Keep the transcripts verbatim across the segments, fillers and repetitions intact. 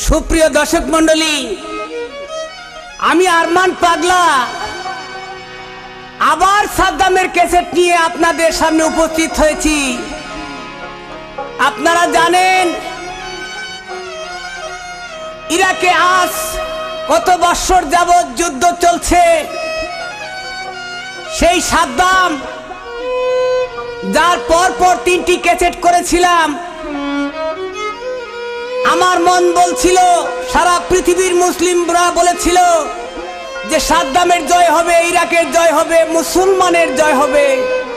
সুপ্রিয় দর্শক মণ্ডলী, আমি আরমান পাগলা আবার সাদ্দামের ক্যাসেট নিয়ে আপনাদের সামনে উপস্থিত হয়েছি। আপনারা জানেন ইরাকে আজ কত বছর যাবৎ যুদ্ধ চলছে। সেই সাদ্দাম যার পর পর তিনটি ক্যাসেট করেছিলাম, আমার মন বলছিল, সারা পৃথিবীর মুসলিমরা বলেছিল যে সাদ্দামের জয় হবে, ইরাকের জয় হবে, মুসলমানের জয় হবে,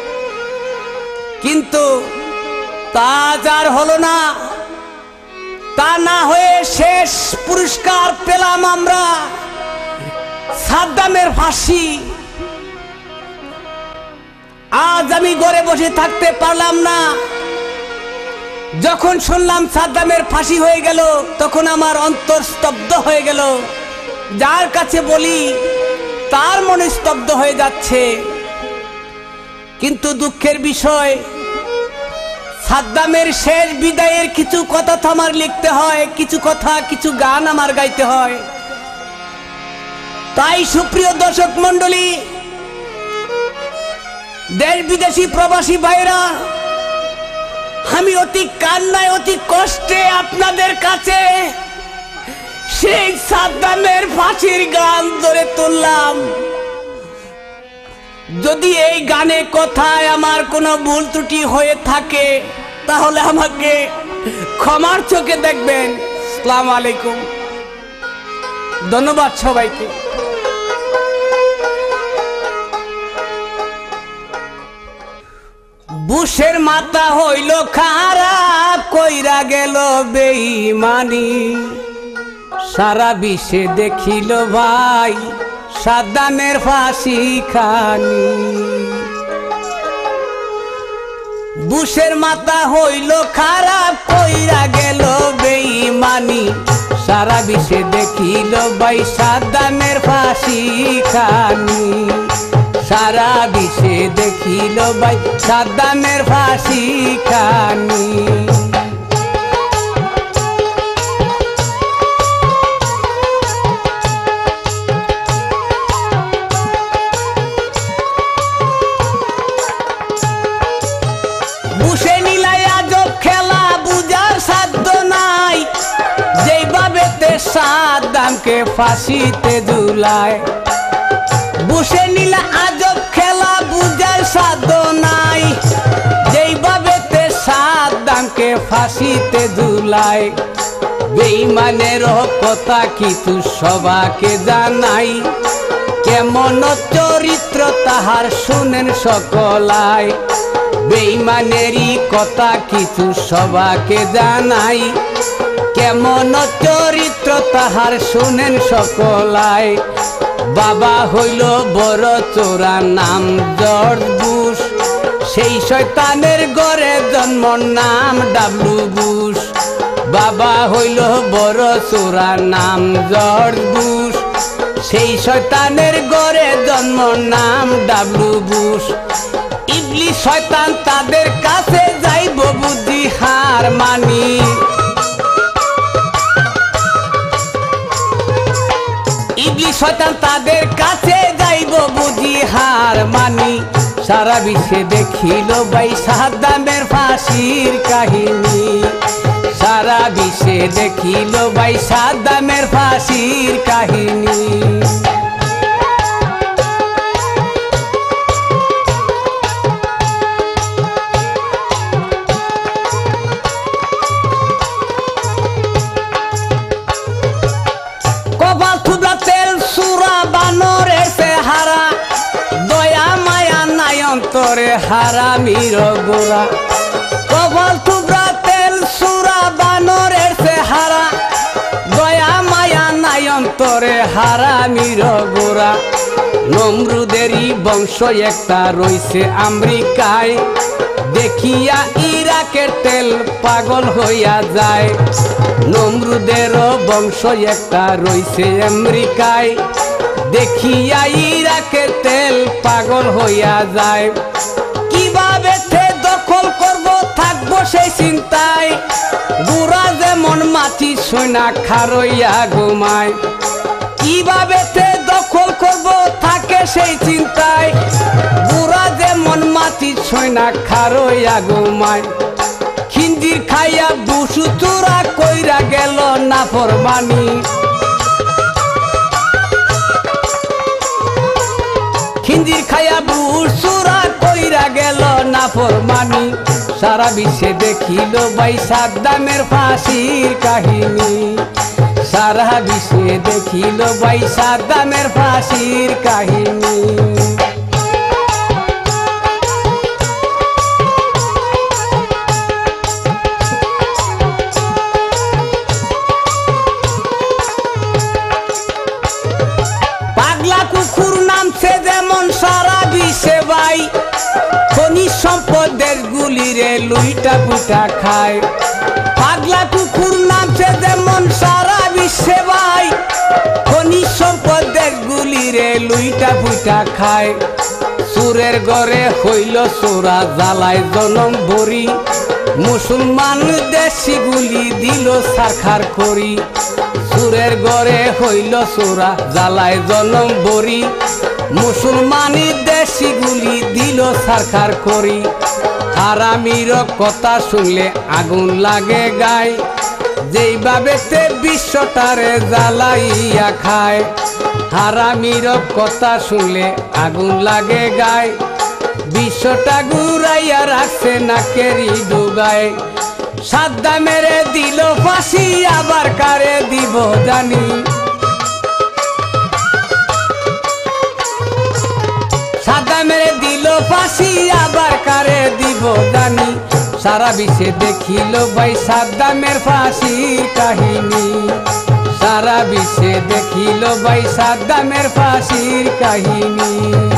কিন্তু তা আর হলো না। তা না হয়ে শেষ পুরস্কার পেলাম আমরা সাদ্দামের ফাঁসি। আজ আমি ঘরে বসে থাকতে পারলাম না। যখন শুনলাম সাদ্দামের ফাঁসি হয়ে গেল, তখন আমার অন্তর স্তব্ধ হয়ে গেল। যার কাছে বলি তার মনে স্তব্ধ হয়ে যাচ্ছে। কিন্তু দুঃখের বিষয়, সাদ্দামের শেষ বিদায়ের কিছু কথা তো আমার লিখতে হয়, কিছু কথা কিছু গান আমার গাইতে হয়। তাই সুপ্রিয় দর্শক মণ্ডলী, দেশ বিদেশি প্রবাসী ভাইরা, আমি অতি কান্নায় অতি কষ্টে আপনাদের কাছে সেই সাদ্দামের ফাঁসির গান ধরে তুললাম। যদি এই গানে কথায় আমার কোনো ভুল ত্রুটি হয়ে থাকে, তাহলে আমাকে ক্ষমার চোখে দেখবেন। আসসালামু আলাইকুম, ধন্যবাদ সবাইকে। বুশের মাথা হইল খারাপ, কইরা গেল বেঈমানি, সারা বিশ্বে দেখিল ভাই সাদ্দামের ফাঁসি খানি। বুশের মাথা হইল খারাপ, কইরা গেল বেঈমানি, সারা বিশ্বে দেখিল ভাই সাদ্দামের ফাঁসি খানি। সারা বিশ্বে দেখিল ভাই সাদ্দামের ফাঁসি খানি। বুঝে নিলাই আজব খেলা, বুঝার সাধ্য নাই, যেইভাবে তে সাদ্দামকে ফাঁসিতে ঝুলায়। বুঝে নিলা আজব খেলা, বুঝার সাধ্য নাই, যেইভাবে তে সাদ্দামকে ফাঁসিতে ঝুলায়। বেঈমানের কথা কিছু সবাকে জানাই, কেমন চরিত্র তাহার শুনেন সকলায়। বেঈমানেরই কথা কিছু সবাকে জানাই, কেমন চরিত্র তাহার শুনেন সকলায়। বাবা হইল বড় চোরা, নাম জর্জ বুশ, সেই শয়তানের ঘরে জন্ম, নাম ডাবলু বুশ। বাবা হইল বড় চোরা, নাম জর্জ বুশ, সেই শয়তানের ঘরে জন্ম, নাম ডাবলু বুশ। ইবলিস শয়তান তাদের কাছে যাইব বুদ্ধি হার মানি। ইবলিস শয়তান তাদের কাছে যাইব বুঝি হার মানি। সারা বিশ্বে দেখিল ভাই সাদ্দামের ফাঁসির কাহিনী, সারা বিশ্বে দেখিল ভাই সাদ্দামের ফাঁসির কাহিনী। অন্তরে হারামির গোরা, কপাল থুবরা তেল সুরা, বানরের চেহারা, দয়া মায়া নাই অন্তরে হারামির গোরা। নমরুদেরই বংশ একটা রইছে আমেরিকায়, দেখিয়া ইরাকের তেল পাগল হইয়া যায়। নমরুদেরও বংশ একটা রইছে আমেরিকায়, দেখিয়া ইরাকের তেল পাগল হইয়া যায়। কিভাবে দখল করব থাকবো সেই চিন্তায়, গুড়া যেমন মাটি সৈন্য না খারইয়া ঘুমায় কিভাবে তে দখল করব থাকে সেই চিন্তায় বুড়া যেমন মাটি ছয় না খারইয়া ঘুমায় খিঞ্জির খাইয়া বুসু চোরা কইরা গেল না ফরমানি খিঞ্জির খাইয়া বুসুরা কইরা গেল না ফরমানি সারা বিশ্বে দেখিল ভাই সাদ্দামের ফাঁসির কাহিনী সারা বিশ্বে দেখিল ভাই সাদ্দামের ফাঁসির কাহিনী পাগলা কুকুর নামছে যেমন সারা বিশ্বে ভাই খনিজ সম্পদের গুলিরে লুইটা পুইটা খায় পাগলা কুকুর নামছে যেমন সারা বিশ্বে ভাই খনিজ সম্পদের গুলিরে লুইটা পুইটা খায় সুরের ঘরে হইল সোরা জ্বালায় জনম ভরি মুসলমান দেশি গুলি দিল সারখার করি সুরের ঘরে হইল সোরা জ্বালায় জনম ভরি মুসলমানি দেশি গুলি দিল সারখার করি হারামির কথা শুনলে আগুন লাগে গায় যেইভাবে তে বিশ্বটারে জ্বালাইয়া খায় হারামির কথা শুনলে আগুন লাগে গায় বিশ্বটা ঘুরাইয়া রাখছে নাকেরি ডুগায় সাদ্দামের দিল ফাঁসি আবার কারে দিব জানি সাদ্দামের দিল ফাঁসি আবার কারে দিব জানি সারা বিশ্বে দেখিল ভাই সাদ্দামের ফাঁসির কাহিনী সারা বিশ্বে দেখিল ভাই সাদ্দামের ফাঁসির কাহিনী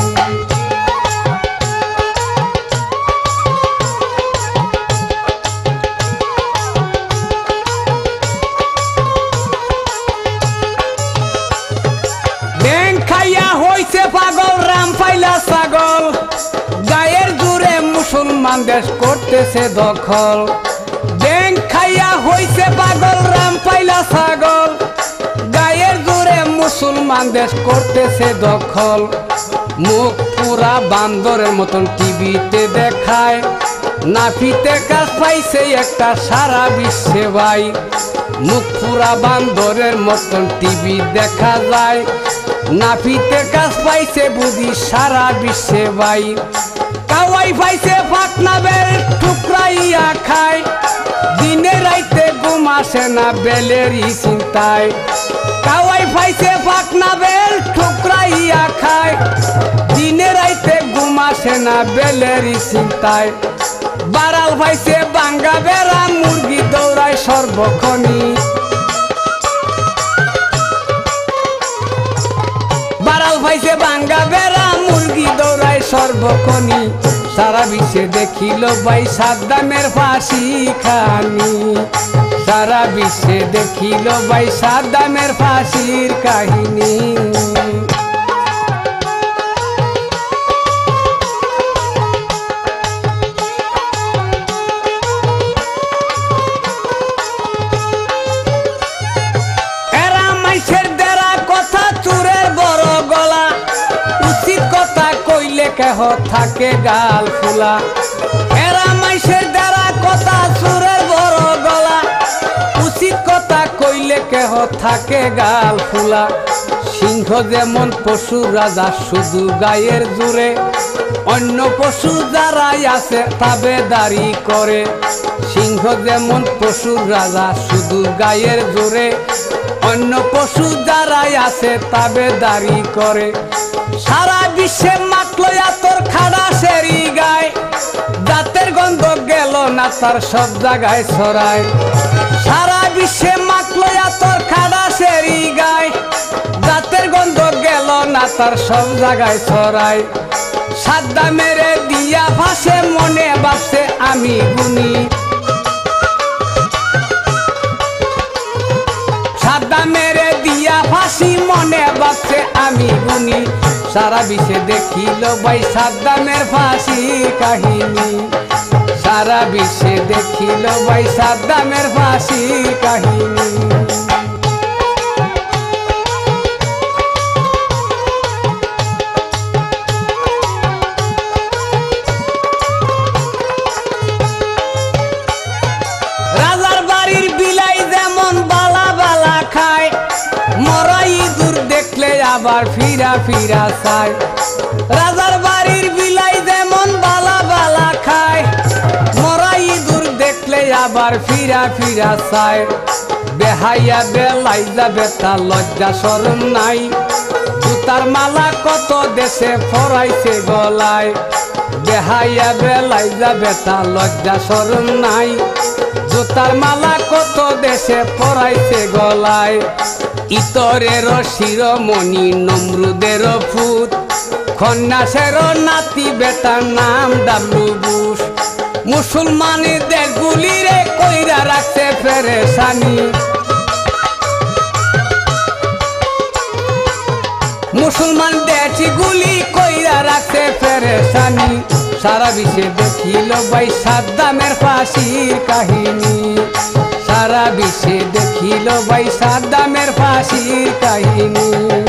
পাগল রাম পাইলা ছাগল গায়ের জুড়ে মুসলমান দেশ করতেছে দখল ব্যাংক খাইয়া হইছে পাগল রাম পাইলা ছাগল গায়ের জুড়ে মুসলমান দেশ করতেছে দখল মুখ পুরা বান্দরের মতন টিভিতে দেখায় নাফিতে কাজ পাইছে একটা সারা বিশ্বে ভাই মুখ পুরা বান্দরের মতন টিভি দেখা যায় নাফিতে কাজ পাইছে বুঝি সারা বিশ্বে ভাই কাওয়াই পাইছে ফাটনা বেল ঠুকরাইয়া খায় দিনে রাইতে ঘুম আসে না বেলেরই চিন্তায় কাওয়াই পাইছে ফাটনা বেল ঠুকরাইয়া খায় দিনে রাইতে ঘুম আসে না বেলেরই চিন্তায় বারাল পাইছে বাঙ্গা বেড়া মুরগি দৌড়ায় সর্বক্ষণী বারাল পাইছে বাঙ্গা বেড়া মুরগি দৌড়ায় সর্বক্ষণী সারা বিশ্বে দেখিল ভাই সাদ্দামের ফাঁসি খানি সারা বিশ্বে দেখিল ভাই সাদ্দামের ফাঁসির কাহিনী কেহ থাকে গাল ফুলা এরা মাইসের দ্বারা কথা সুরের বড় গলা উচিত কথা কইলে কেহ থাকে গাল ফুলা সিংহ যেমন পশু রাজা শুধু গায়ের জুড়ে অন্য পশু যারাই আছে তাবেদারি করে সিংহ যেমন পশু রাজা শুধু গায়ের জুড়ে অন্য পশু যারাই আছে তাবেদারি করে সারা বিশ্বে মাতলো তোর খাড়া সেরি গায় জাতের গন্ধ গেল না তার সব জায়গায় ছড়ায় সারা বিশ্বে মাতলো তোর খাড়া সেরি গায় জাতের গন্ধ গেল না তার সব জায়গায় ছড়ায় সাদ্দামের দিয়া ভাসে মনে ভাবছে আমি গুনি সাদ্দামের দিয়া ফাঁসি মনে ভাবছে আমি গুনি সারা বিশ্বে দেখিল ভাই সাদ্দামের ফাঁসির কাহিনী সারা বিশ্বে দেখিল ভাই সাদ্দামের ফাঁসির কাহিনী। আবার ফিরা ফিরা চায় রাজার বাড়ির বিলাই যেমন বালা বালা খায় মরা ইঁদুর দেখলে আবার ফিরা ফিরা চায় বেহাইয়া বেলাই যাবে তা লজ্জা শরম নাই জুতার মালা কত দেশে ফরাইছে গলায় বেহাইয়া বেলাই যাবে তা লজ্জা শরম নাই জুতার মালা কত দেশে পরাইছে গলায় ইতরের শিরোমণি নমরুদের ফুত খন্যাসের নাতি বেটার নাম ডাবলু বুশ মুসলমানের দেশগুলি রে কইরা রাখছে পেরেশানি মুসলমান দেশগুলি কইরা রাখছে পেরেশানি সারা বিশ্বে দেখিল ভাই সাদ্দামের ফাঁসির কাহিনী সারা বিশ্বে দেখিল ভাই সাদ্দামের ফাঁসির কাহিনী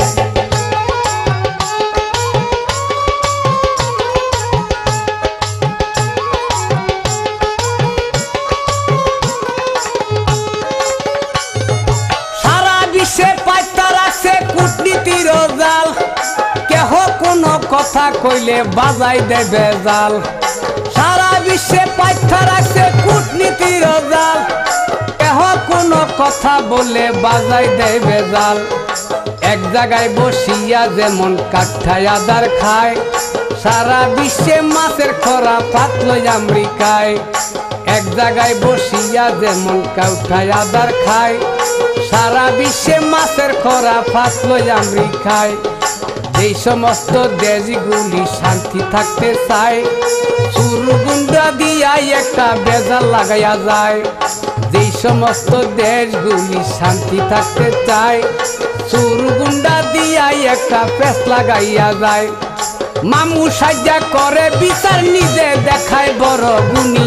সারা বিশ্বে পাইতা রাখছে কূটনীতির জাল কেহ কোনো কথা কইলে বাজাই দেবে জাল সারা বিশ্বে পাইতা রাখছে কূটনীতির জাল কেহ কোনো কথা বললে বাজাই দেবে জাল এক জায়গায় বসিয়া যেমন কাঠায় আদার খায় সারা বিশ্বে মাছের খরা পাতলো আমেরিকায় এক জায়গায় বসিয়া যেমন কাঠায় আদার খায় সারা বিশ্বে মাছের খরা পাতলো আমেরিকায় এই সমস্ত দেশগুলি শান্তি থাকতে চায় সুরগুন্ডা দিয়া একটা বেজাল লাগাইয়া যায় যেই সমস্ত দেশগুলি শান্তি থাকতে চায় সুরগুন্ডা দিয়া একটা পেস লাগাইয়া যায় মামু সাজ্জা করে বিচার নিজে দেখায় বড় গুণী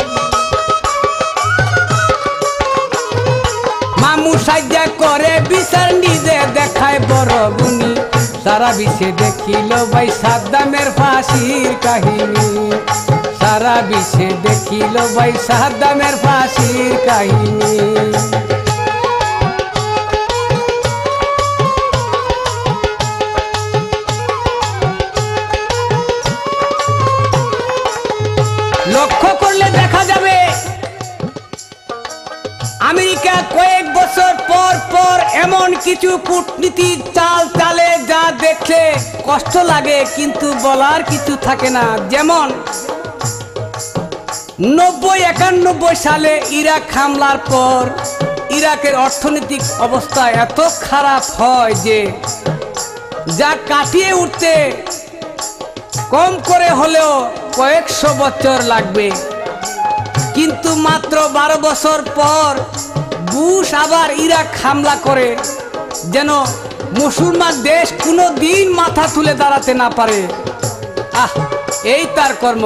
মামু সাজ্জা করে বিচার নিজে দেখায় বড় গুণী সারা বিশ্বে দেখিল ভাই সাদ্দামের ফাঁসির কাহিনী সারা বিশ্বে দেখিল ভাই সাদ্দামের ফাঁসির কাহিনী লক্ষ্য করলে দেখা যাবে আমেরিকা কয়েক বছর পর পর এমন কিছু কূটনীতির চাল চালে যা দেখলে কষ্ট লাগে কিন্তু বলার কিছু থাকে না যেমন নব্বই একানব্বই সালে ইরাক হামলার পর ইরাকের অর্থনৈতিক অবস্থা এত খারাপ হয় যে যা কাটিয়ে উঠতে কম করে হলেও কয়েকশো বছর লাগবে কিন্তু মাত্র বারো বছর পর বুশ আবার ইরাক হামলা করে যেন মুসলমান দেশ কোনো দিন মাথা তুলে দাঁড়াতে না পারে আহ এই তার কর্ম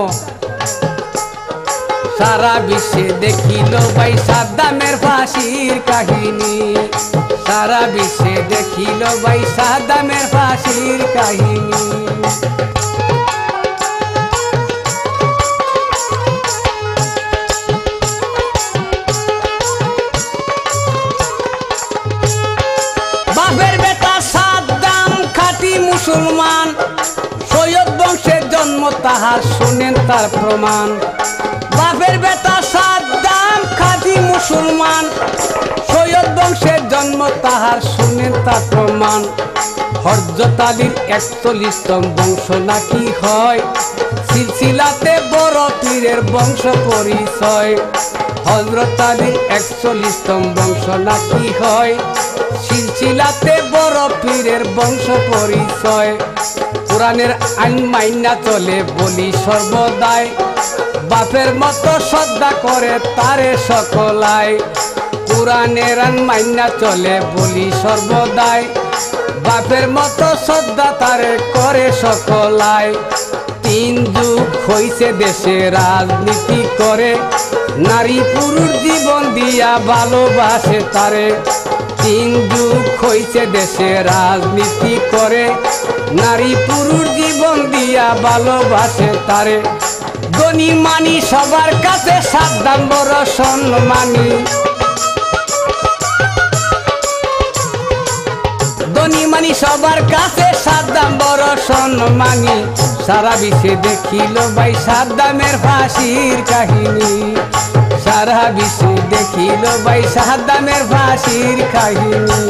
সারা বিশ্বে দেখিল ভাই সাদ্দামের ফাঁসির কাহিনী সারা বিশ্বে দেখিল ভাই সাদ্দামের ফাঁসির কাহিনী বাপের বেটা সাদ্দাম খাঁটি মুসলমান সৈয়দ বংশের জন্ম তাহার শুনেন তার প্রমাণ বাপের বেটা সাদ্দাম খাঁটি মুসলমান সৈয়দ বংশের জন্ম তাহার শুনেন তার প্রমাণ হযরত আলীর একচল্লিশতম বংশ নাকি হয় সিলসিলাতে বড় পীরের বংশ পরিচয় হযরত আলীর একচল্লিশতম বংশ নাকি হয় সিলসিলাতে বড় পীরের বংশ পরিচয় কোরআনের আইন মাইনা চলে বলি সর্বদাই বাপের মতো শ্রদ্ধা করে তারে সকলাই কোরআনের আইন মাইনা চলে বলি সর্বদাই বাপের মতো শ্রদ্ধা তারে করে সকলাই তিন যুগ হইছে দেশে রাজনীতি করে নারী পুরুষ জীবন দিয়া ভালোবাসে তারে তিন যুগ হইছে দেশে রাজনীতি করে নারী পুরুষ জীবন দিয়া ভালোবাসে তারে ধনী মানি সবার কাছে সাদ্দাম বড় সম্মানী ধনী সম্মানী সবার কাছে সাদ্দাম বড় সম্মানী সারা বিশ্বে দেখিল ভাই সাদ্দামের ফাঁসির কাহিনী সারা বিশ্বে দেখিল ভাই সাদ্দামের ফাঁসির কাহিনী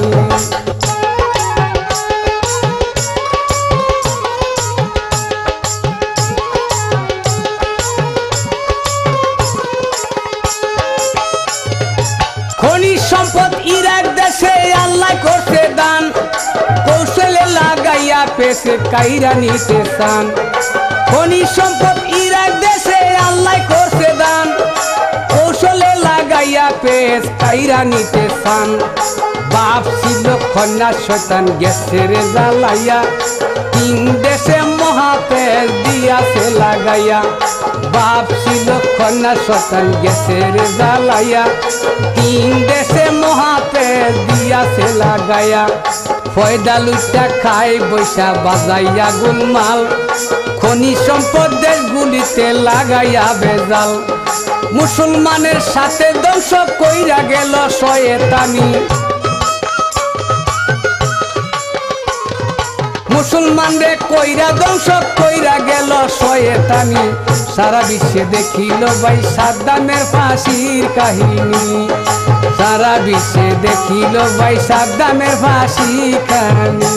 খনিজ সম্পদ ইরাক দেশে আল্লাহ করতে দান কৌশলে লাগাইয়া পেছে কাইরা নিতে চান খনিজ সম্পদ ইরাক দেশে আল্লাহ করতে দান কৌশলে লাগাইয়া পেছ কাইরা নিতে চান বাপ ছিল কন্যা শয়তান গেছে রে জ্বালাইয়া তিন দেশে মহাপেশ দিয়াছে লাগাইয়া বাপ ছিল কন্যা শয়তান গেছে রে জ্বালাইয়া তিন দেশে মহাপেশ দিয়াছে লাগাইয়া ফয়দা লুটা খাই বৈশা বাজাইয়া গুলমাল খনি সম্পদ দেশগুলিতে লাগাইয়া বেজাল মুসলমানের সাথে ধ্বংস কইরা গেল শয়তানি মুসলমানরে কইরা ধ্বংস কইরা গেল শয়তানি সারা বিশ্বে দেখিল ভাই সাদ্দামের ফাঁসির কাহিনী সারা বিশ্বে দেখিল ভাই সাদ্দামের ফাঁসির কাহিনী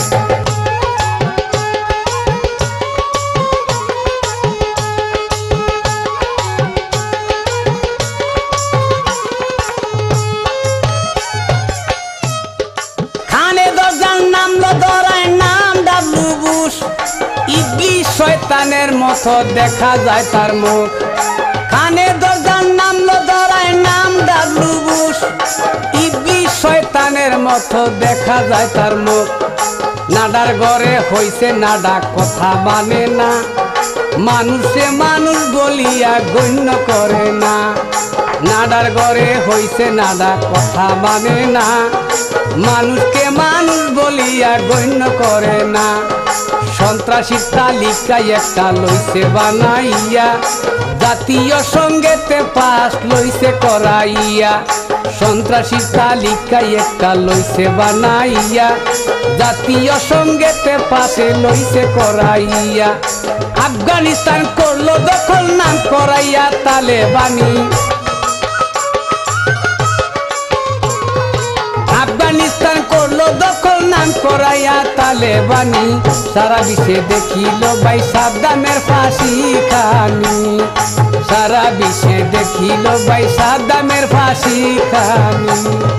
শয়তানের মতো দেখা যায় তার মুখ কানে দরজার নামলো ধরায় নাম ডাবলু বুশ ইবলিশ শয়তানের মতো দেখা যায় তার মুখ নাডার ঘরে হইছে নাডা কথা মানে না মানুষে মানুষ বলিয়া গণ্য করে না নাডার ঘরে হইছে নাডা কথা মানে না মানুষকে মানুষ বলিয়া গণ্য করে না সন্ত্রাসীর তালিকায় একটা লইছে বানাইয়া জাতীয় সঙ্গেতে পাস লইছে করাইয়া সন্ত্রাসীর তালিকায় একটা লইছে বানাইয়া জাতীয় সঙ্গেতে পাশে লইছে করাইয়া আফগানিস্তান করলো দখল নাম করাইয়া তালেবানি আফগানিস্তান করলো দখল নাম করাইয়া তালেবানি সারা বিশ্বে দেখিল ভাই সাদ্দামের ফাঁসি খানি সারা বিশ্বে দেখিল ভাই সাদ্দামের ফাঁসি খানি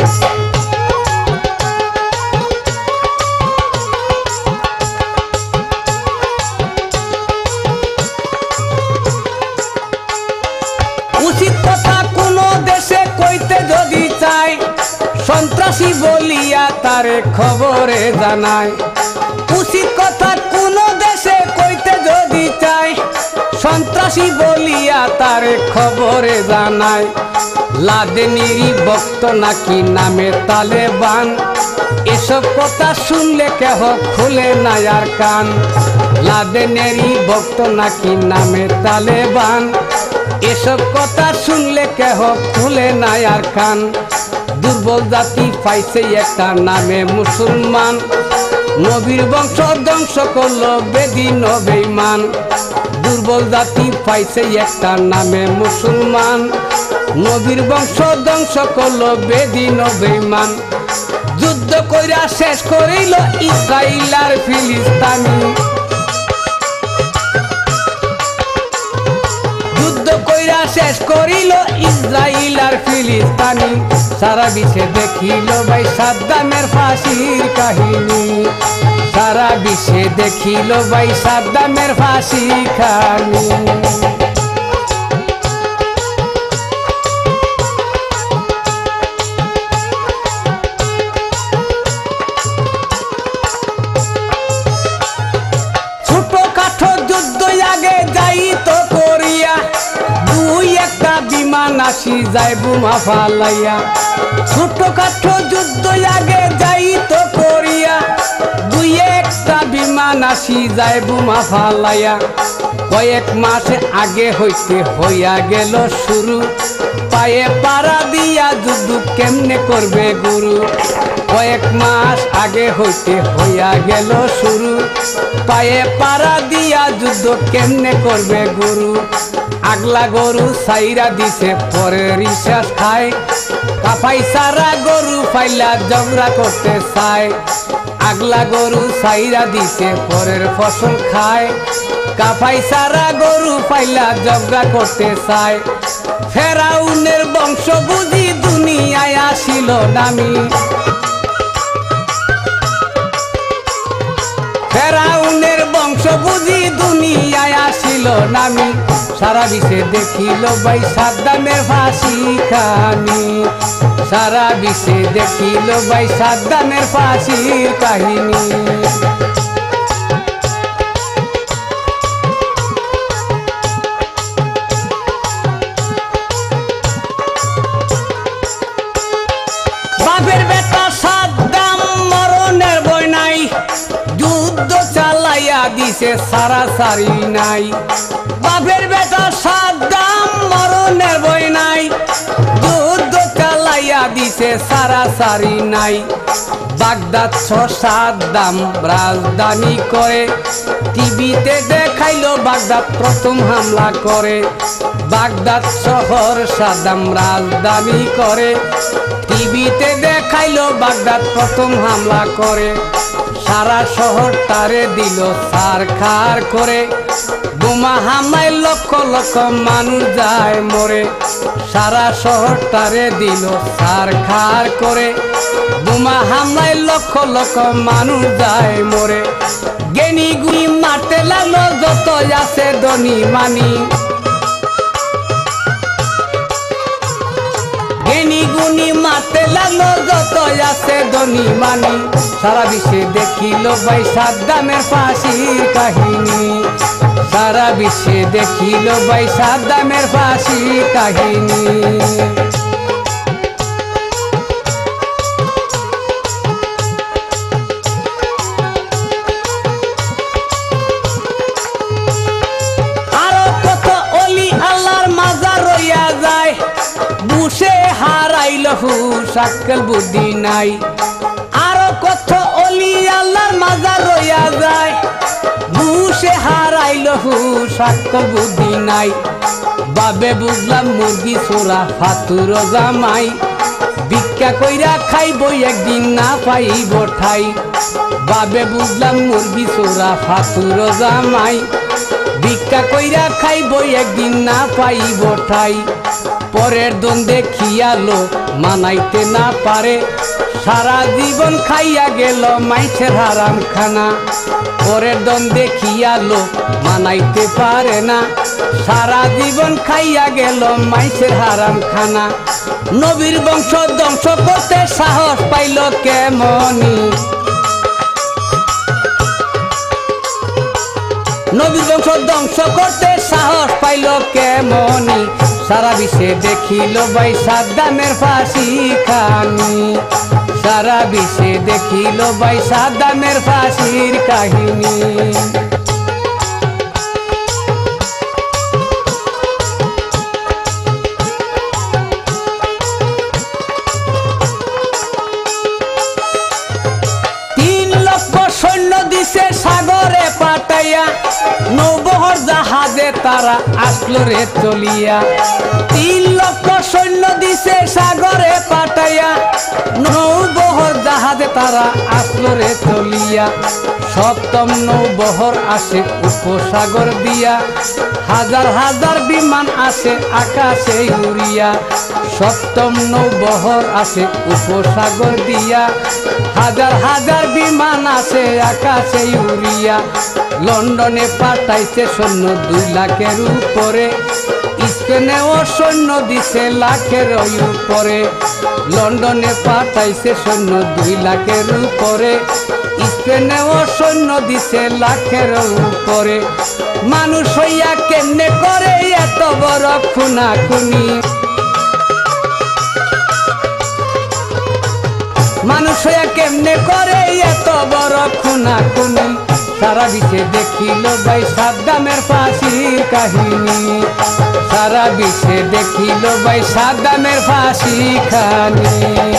উচিত কথা কোনো দেশে কইতে যদি চায় সন্ত্রাসী বলিয়া তারে খবরে জানায় উচিত কথা কোনো দেশে কইতে যদি চায় সন্ত্রাসী বলিয়া তারে খবরে জানায় লাদেনেরই ভক্ত নাকি নামে তালেবান এসব কথা শুনলে কেহ খুলে না আর কান লাদেনেরই ভক্ত নাকি নামে তালেবান এসব কথা শুনলে কেহ খুলে না আর কান দুর্বল জাতি পাইছে একটা নামে মুসলমান নবীর বংশ ধ্বংস করলো বেদিন বেঈমান দুর্বল জাতি পাইছে একটা নামে মুসলমান নবীর বংশ ধ্বংস করলো বেদিন বেঈমান যুদ্ধ কইরা শেষ করিল ইসরাইল আর ফিলিস্তিনি যুদ্ধ কইরা শেষ করিল ইসরাইল আর ফিলিস্তিনি সারা বিশ্বে দেখিল ভাই সাদ্দামের ফাঁসির কাহিনী সারা বিশ্বে দেখিল ভাই সাদ্দামের ফাঁসি খানি ছোটখাটো যুদ্ধ আগে যাই তো করিয়া দুই একটা বিমান আসি যায় বোমা ফালাইয়া ছোটখাটো যুদ্ধ আগে যাই তো করিয়া দুই একটা বিমান আসি যায় বোমা ফালাইয়া কয়েক মাস আগে হইতে হইয়া গেল শুরু পায়ে পাড়া দিয়া যুদ্ধ কেমনে করবে গুরু কয়েক মাস আগে হইতে হইয়া গেল শুরু পায়ে পাড়া দিয়া যুদ্ধ কেমনে করবে গুরু আগলা গরু সাইরা দিছে পরে রিসাস খায় কাফাই সারা গরু ফাইলা ঝগড়া করতে চায় আগলা গরু সাইরা দিছে পরের ফসল খায় কাফাই সারা গরু ফাইলা ঝগড়া করতে চায় ফেরাউনের বংশ বুঝি দুনিয়ায় আসিল নামি ফেরাউনের বংশ বুঝি দুনিয়ায় আসিল নামি সারা বিশ্বে দেখিল ভাই সাদ্দামের ফাঁসি খানি সারা বিশ্বে দেখিল ভাই সাদ্দামের ফাঁসির কাহিনী বাপের বেটা সাদ্দাম মরণের ভয় নাই যুদ্ধ চালাইয়া দিছে সারা সারি নাই বাপের বেটা সাদ্দাম মরণের ভয় নাই যুদ্ধ চালাইয়া দিছে সারা সারি নাই বাগদাদ সাদ্দাম রাজধানী করে টিভিতে দেখাইলো বাগদাদ প্রথম হামলা করে বাগদাদ শহর সাদ্দাম রাজধানী করে টিভিতে দেখাইলো বাগদাদ প্রথম হামলা করে সারা শহর তারে দিল সারখার করে বোমা হামলায় লক্ষ লক্ষ মানুষ যায় মরে সারা শহর তারে দিল সারখার করে বোমা হামলায় লক্ষ লক্ষ মানুষ যায় মরে জ্ঞানী গুণী মারতে লাগলো যত আছে ধনী মানি জ্ঞানী গুণী মারতে লাগলো যত আছে ধনী মানি সারা বিশ্বে দেখিল ভাই সাদ্দামের ফাঁসির কাহিনী সারা বিশ্বে দেখিল ভাই সাদ্দামের ফাঁসির কাহিনী আরো কত অলি আল্লাহর মাজার রইয়া যায় বুসে হারাইল হুশ আকল বুদ্ধি নাই আরো কত অলি আল্লাহর মাজার রইয়া যায় বুসে হারাইল হুশ আকল বুদ্ধি নাই বাবে বুঝলাম মুরগি চোরা ফাতুর জামাই ভিক্ষা কইরা খাইব একদিন না পাইব ঠাই বাবে বুঝলাম মুরগি চোরা ফাতুর জামাই ভিক্ষা কইরা খাইব একদিন না পাইব ঠাই পরের দ্বন্দ্বে খিয়ালো মানাইতে না পারে সারা জীবন খাইয়া গেল মাইছের হারাম খানা পরের দ্বন্দ্বে খিয়ালো মানাইতে পারে না সারা জীবন খাইয়া গেল মাইছের হারাম খানা নবীর বংশ ধ্বংস করতে সাহস পাইল কেমনি নবীর বংশ ধ্বংস করতে সাহস পাইল কেমনি সারা বিশ্বে দেখিল ভাই সাদ্দামের ফাঁসি খানি সারা বিশ্বে দেখিল ভাই সাদ্দামের ফাঁসির কাহিনী তিন লক্ষ সৈন্য দিছে সাগরে পাঠাইয়া নৌবহর জাহাজে তারা আসলো রে চলিয়া তিন লক্ষ সৈন্য দিছে সাগরে পাঠাইয়া নৌবহর জাহাজে তারা আসলো রে চলিয়া সপ্তম নৌবহর আসে উপসাগর দিয়া হাজার হাজার বিমান আসে আকাশে উড়িয়া সপ্তম নৌবহর আসে উপসাগর দিয়া হাজার হাজার বিমান আসে আকাশে উড়িয়া লন্ডনে পাঠাইছে সৈন্য দুই লাখের উপরে স্পেনেও সৈন্য দিছে লাখের উপরে লন্ডনে পাঠাইছে সৈন্য দুই লাখের উপরে স্পেনেও সৈন্য দিছে লাখের উপরে মানুষ হইয়া কেমনে করে এত বড় খুনাখুনি মানুষ হইয়া কেমনে করে এত বড় খুনাখুনি সারা বিশ্বে দেখিল ভাই সাদ্দামের ফাঁসির কাহিনী সারা বিশ্বে দেখিল ভাই সাদ্দামের ফাঁসি খানি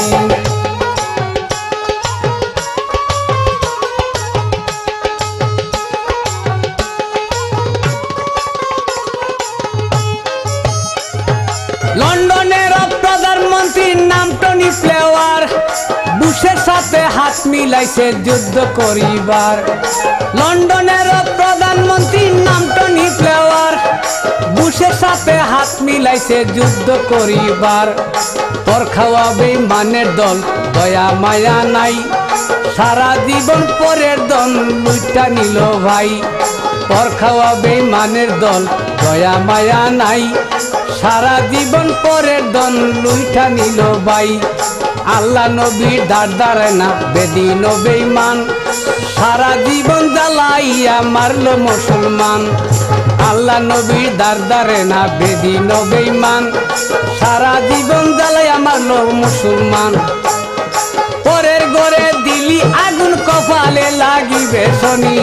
লন্ডনের প্রধানমন্ত্রীর নাম টনি ব্লেয়ার বুশের সাথে হাত মিলাইছে যুদ্ধ করিবার লন্ডনের প্রধানমন্ত্রীর নাম টনি ব্লেয়ার বুশের সাথে হাত মিলাইছে যুদ্ধ করিবার পর খাওয়া বেঈমানের দল দয়া মায়া নাই সারা জীবন পরের দল লুইটা নিল ভাই পর খাওয়া বেঈমানের দল দয়া মায়া নাই সারা জীবন পরের দল লুইটা নিল ভাই আল্লাহ নবীর দাঁড় দাঁড়ায় না বেদিন বেঈমান সারা জীবন জ্বালাইয়া মারলো মুসলমান আল্লাহ নবীর দাঁড় দাঁড়ায় না বেদিন বেঈমান সারা জীবন জ্বালাইয়া মারলো মুসলমান পরের ঘরে দিলি আগুন কপালে লাগিবে শনি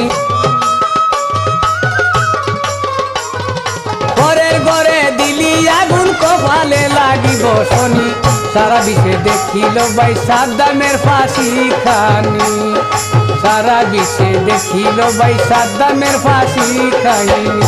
পরের ঘরে দিলি আগুন কপালে লাগিব শনি সারা বিশ্বে দেখিল ভাই সাদ্দামের ফাঁসি খানি সারা বিশ্বে দেখিল ভাই সাদ্দামের ফাঁসি খাইনি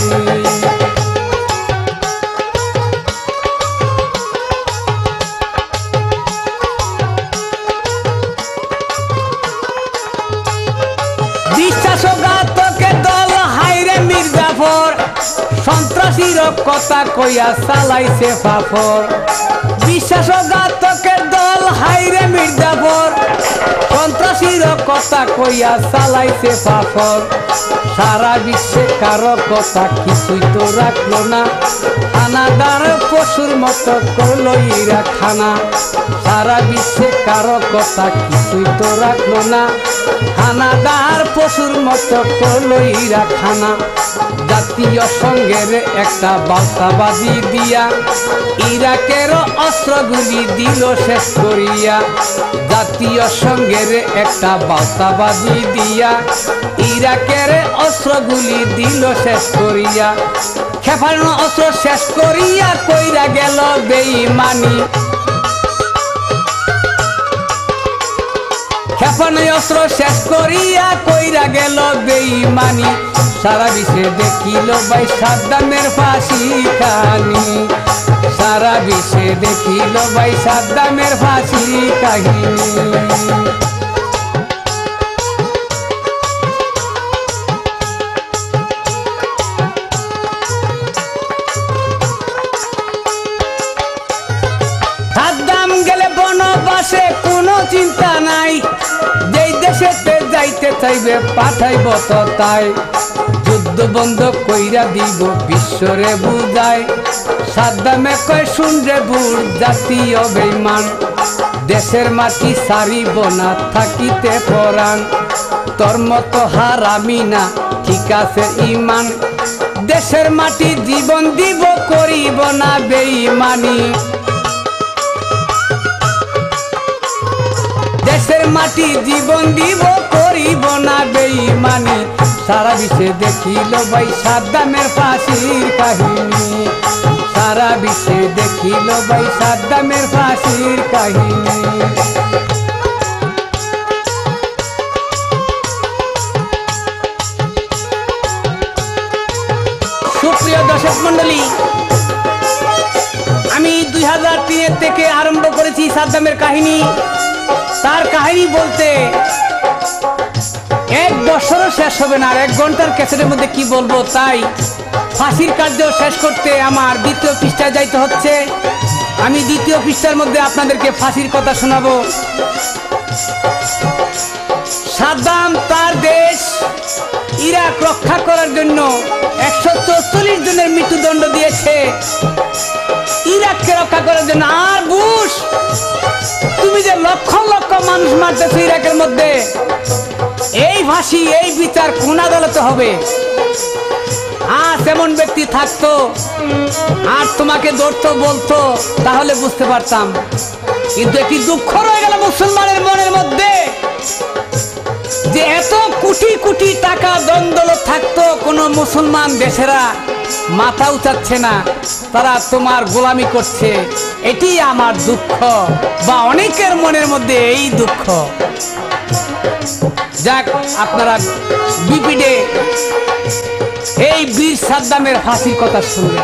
বিশ্বাসঘাতকের দল হাইরে মির্জাফর সন্ত্রাসীর কথা কইয়া চালাইছে ফাফর বিশ্বাসঘাতকের দল হাইরে মির্জাফর সন্ত্রাসীর কথা কইয়া চালাইছে ফাফর সারা বিশ্বে কারো কথা কিছুই তো রাখলো না খানাদার পশুর মতো করলো ইরা খানা সারা বিশ্বে কারো কথা কিছুই তো রাখলো না খানাদার পশুর মতো করলো ইরা খানা জাতীয় সংঘের একটা বার্তাবাদী দিয়া ইরাকের অস্ত্রগুলি দিল শেষ করিয়া জাতীয় সংঘের একটা বার্তাবাদী দিয়া ইরাকের অস্ত্রগুলি দিল শেষ করিয়া খেপানো অস্ত্র শেষ করিয়া কইরা গেল বেঈমানি খেপানো অস্ত্র শেষ করিয়া কইরা গেল বেঈমানি সারা বিশ্বে দেখিল ভাই সাদ্দামের ফাঁসি খানি সারা বিশ্বে দেখিল ভাই সাদ্দামের ফাঁসি কাহিনী সাদ্দাম গেলে বনবাসে কোনো চিন্তা নাই যেই দেশেতে যাইতে চাইবে পাঠাইব তো তাই যুদ্ধ বন্ধ কইরা দিব বিশ্বরে বুঝায় সাদ্দামে কয় শুনরে বুড় জাতীয় বেঈমান দেশের মাটি সারিব না থাকিতে পরাণ তোর মতো হারামি না ঠিক আছে ইমান দেশের মাটি জীবন দিব করিব না বেঈমানি দেশের মাটি জীবন দিব করিব না বেঈমানি সারা বিশ্বে দেখিল ভাই সাদ্দামের ফাঁসির কাহিনী সারা বিশ্বে দেখিল ভাই সাদ্দামের ফাঁসির কাহিনী সুপ্রিয় দর্শক মন্ডলী আমি দুই হাজার তিনের থেকে আরম্ভ করেছি সাদ্দামের কাহিনী তার কাহিনী বলতে এক বছরও শেষ হবে না আর এক ঘন্টার ক্যাসেটের মধ্যে কি বলবো তাই ফাঁসির কার্য শেষ করতে আমার দ্বিতীয় পৃষ্ঠায় যাইতে হচ্ছে আমি দ্বিতীয় পৃষ্ঠার মধ্যে আপনাদেরকে ফাঁসির কথা শোনাবো সাদ্দাম তার দেশ ইরাক রক্ষা করার জন্য একশো চৌচল্লিশ জনের মৃত্যুদণ্ড দিয়েছে ইরাককে রক্ষা করার জন্য আর বুশ তুমি যে লক্ষ লক্ষ মানুষ মারতেছো ইরাকের মধ্যে এই ফাঁসি এই বিচার কোন আদালতে হবে আর তেমন ব্যক্তি থাকতো আর তোমাকে ধরতো বলতো তাহলে বুঝতে পারতাম কিন্তু একটি দুঃখ রয়ে গেল মুসলমানের মনের মধ্যে যে এত কোটি কোটি টাকা দ্বন্দ্ব থাকতো কোনো মুসলমান দেশেরা মাথা উঠাচ্ছে না, তারা তোমার গোলামি করছে, এটি আমার দুঃখ, বা অনেকের মনের মধ্যে এই দুঃখ। যাক, আপনারা বিপিডে এই বীর সাদ্দামের ফাঁসির কথা শুনলেন।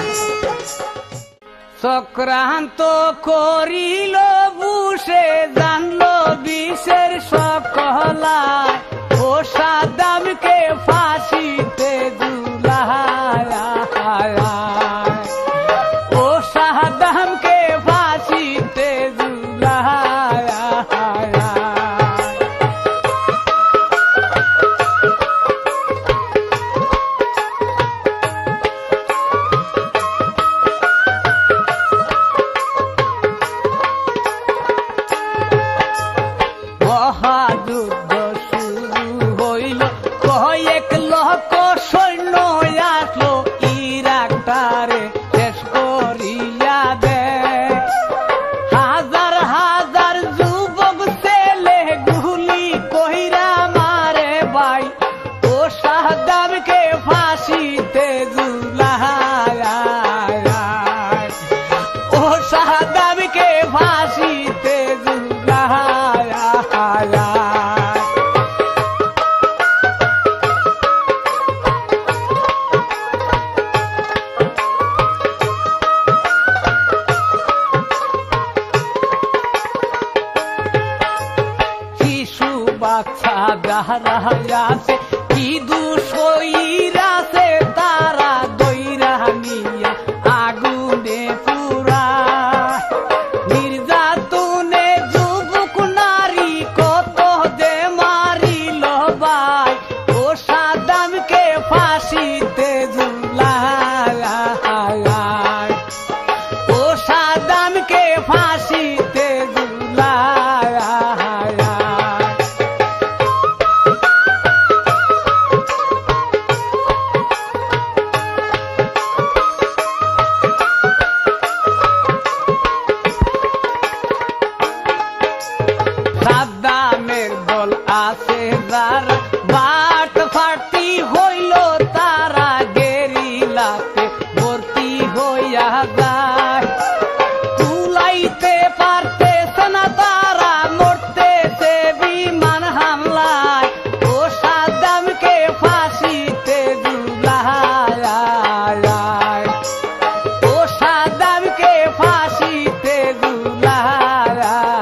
চক্রান্ত করিল বুসে, জানলো বিষের সকলা, ও সাদ্দামকে ফাঁসিতে ঝুলায়, ও সাদ্দামকে ফাঁসিতে ঝুলায়। মহাযুদ্ধ শুরু হইল, কয়েক লক্ষ সৈন্য আসলো, ইরাকটারে শেষ করিয়া দেয়। হাজার হাজার যুবক ছেলে গুলি কইরা মারে ভাই, ও সাদ্দামকে ফাঁসিতে ঝুলায়, ও সাদ্দামকে ফাঁসিতে ঝুলায়। শিশু বাচ্চা যারা আছে, কি দুশইরাছে, তারা দইরা নিয়া আগুনে পুরা, নির্যাতনে যুবক নারী কত যে মারিল ভাই, ও সাদ্দামকে ফাঁসিতে ঝুলায়, ও সাদ্দামকে ফাঁসিতে ঝুলায়। সাদ্দামের দল আছে যারা, বাট ফাটি হইল তারা, গেরিলাতে ভর্তি হইয়া যায়, তুলাইতে পারতেছে না তারা, মরতেছে বিমান হামলায়, ও সাদ্দামকে ফাঁসিতে ঝুলায়, ও সাদ্দামকে ফাঁসিতে ঝুলায়।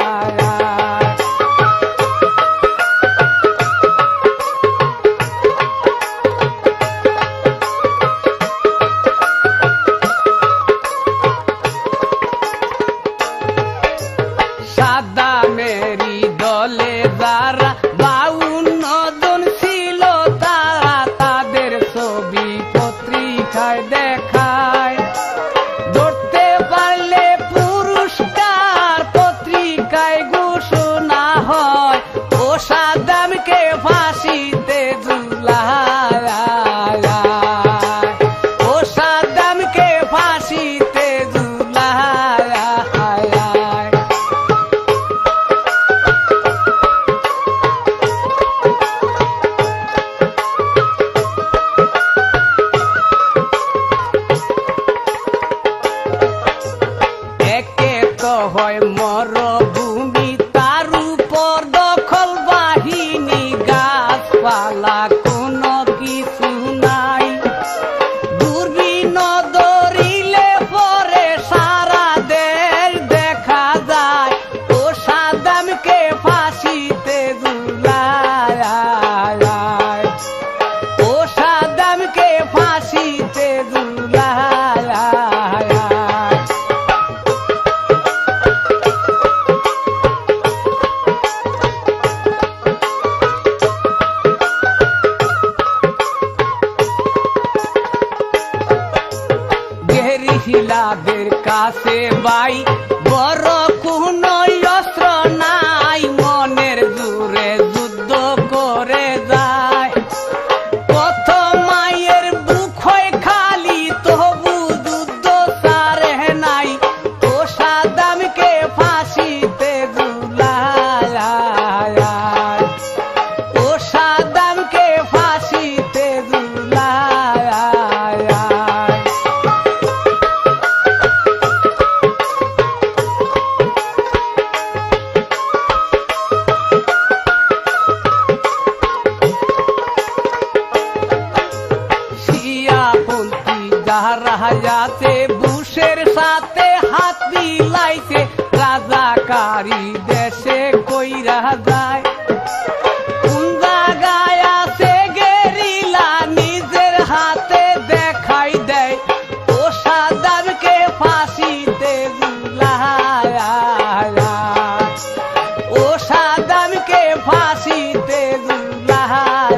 সাদ্দামেরই দলে যারা বাউন্ন জন ছিল, তারা তাদের ছবি পত্রিকায় দেখায়, ধরতে পারলে পুরস্কার পত্রিকায় ঘোষণা হয়, ও সাদ্দামকে ফাঁসিতে ঝুলায়, ও সাদ্দামকে ফাঁসিতে ঝুলায়। একে তো হয় মরভূমি, তার উপর দখল বাহিনী, গাছপালা কোনো কিছু নাই, দূরবীন ধরিলে পরে সারা দেশ দেখা যায়, ও সাদ্দামকে ফাঁসিতে ঝুলায়, ও সাদ্দামকে ফাঁসিতে ঝুলায়। গেরিলাদের কাছে ভাই বড় কোন অস্ত্র নাই, মনের জোরে যুদ্ধ করে যায়, কত মায়ের বুক হয় খালি, তবু যুদ্ধ ছাড়ে নাই, ও সাদ্দামকে ফাঁসিতে ঝুলায়, ও সাদ্দাম আছে বুশের সাথে হাত মিলাইছে রাজাকারী দেশে কইরা যায় কোন জায়গায় আছে গেরিলা নিজের হাতে দেখাই দেয় ও সাদ্দামকে ফাঁসিতে ঝুলায় ও সাদ্দামকে ফাঁসিতে ঝুলায়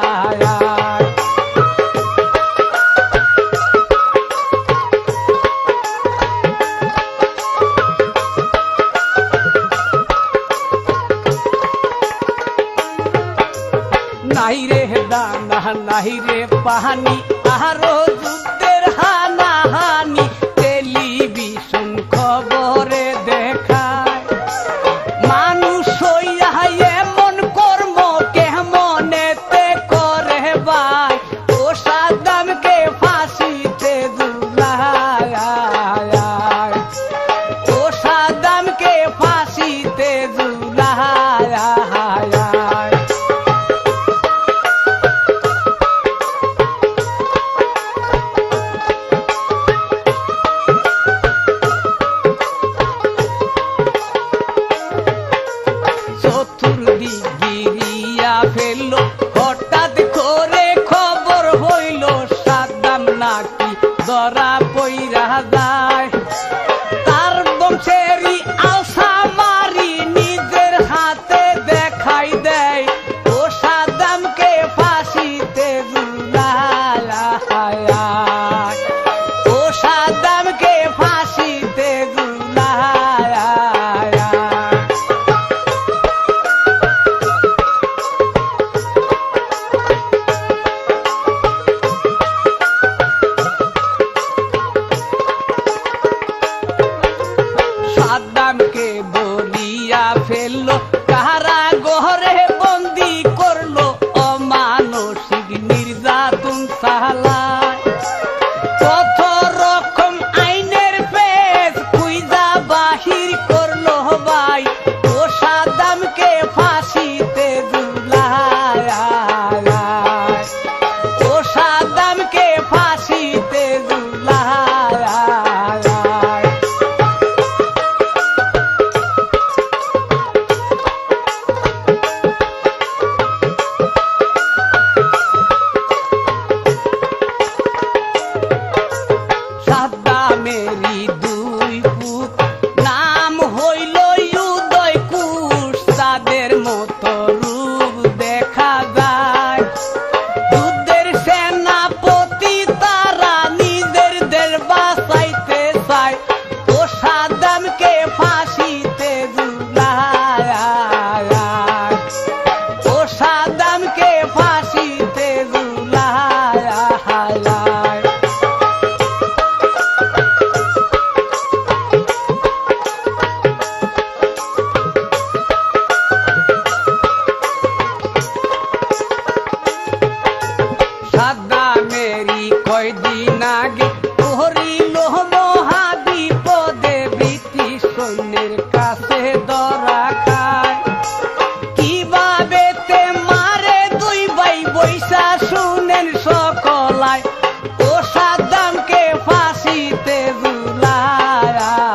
নাই রে দানা নাই রে পানি আরো যুদ্ধের হানাহানি টেলিভিশন খবরে দেখায় মানুষ হইয়া এমন কর্ম কেমনেতে করে ভাই ও সাদ্দামকে ফাঁসিতে ঝুলায় ও সাদ্দামকে ফাঁসিতে ঝুলায় ফেললো হঠাৎ করে খবর হইল সাদ্দাম নাকি ধরা পইরা যায় তার বংশেরই আলসা মারি নিজের হাতে দেখাই দেয় ও সাদ্দামকে ফাঁসিতে ঝুলায় ও সাদ্দামকে ফাঁসিতে ঝুলায় সাদ্দামকে বলিয়া ফেললো কারা ঘরে বন্দি করলো অমানসিক নির্যাতন চালায় কত রকম আইনের পেশ খুঁজা বাহির করলো ভাই ও সাদ্দামকে ফাঁসিতে ঝুলায় ও সাদ্দামকে ফাঁসিতে ঝুলায় সাদ্দামেরই দুই পুত নাম হইল উদয় কুশ তাদের মতো রূপ দেখা যায় যুদ্ধের সেনাপতি তারা নিজের দেশ বাঁচাইতে চায় ও সাদ্দামকে ফাঁসিতে ঝুলায় ও সাদ্দামকে ফাঁসিতে ঝুলায় সাদ্দামেরই কয়দিন আগে হরিল মহাবিপদে ব্রিটিশ সৈন্যের কাছে ধরা খায় কিভাবে তে মারে দুই ভাই বৈশা শুনেন সকলায় ও সাদ্দামকে ফাঁসিতে ঝুলায়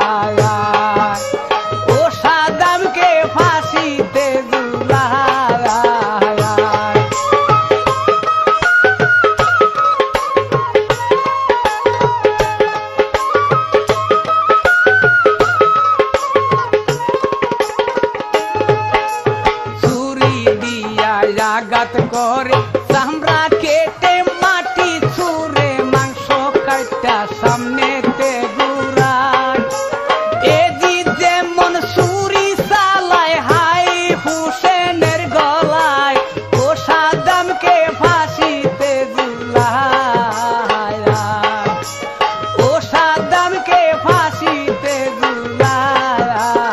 ও সাদ্দামকে ফাঁসিতে ঝুলায় আঘাত করে চামড়া কেটে মাটি ছুঁড়ে মাংস কাটা সামনেতে ঘুরায় এজি যেমন ছুরি চালায় হাই হুসেনের গলায় ও সাদ্দামকে ফাঁসিতে ঝুলায় ও সাদ্দামকে ফাঁসিতে ঝুলায়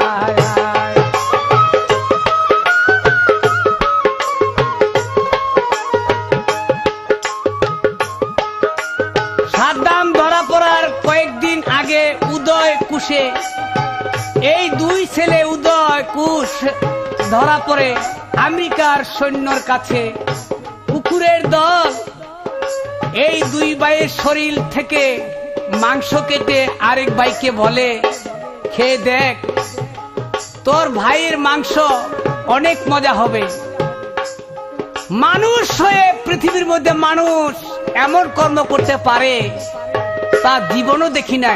সাদ্দাম ধরা পড়ার কয়েকদিন আগে উদয় কুশে এই দুই ছেলে উদয় কুশ ধরা পড়ে আমেরিকার সৈন্যর কাছে কুকুরের দল এই দুই ভাইয়ের শরীর থেকে মাংস কেটে আরেক ভাইকে বলে, খেয়ে দেখ, তোর ভাইয়ের মাংস অনেক মজা হবে। মানুষ হয়ে পৃথিবীর মধ্যে মানুষ এমন কর্ম করতে পারে তা জীবনও দেখি নাই।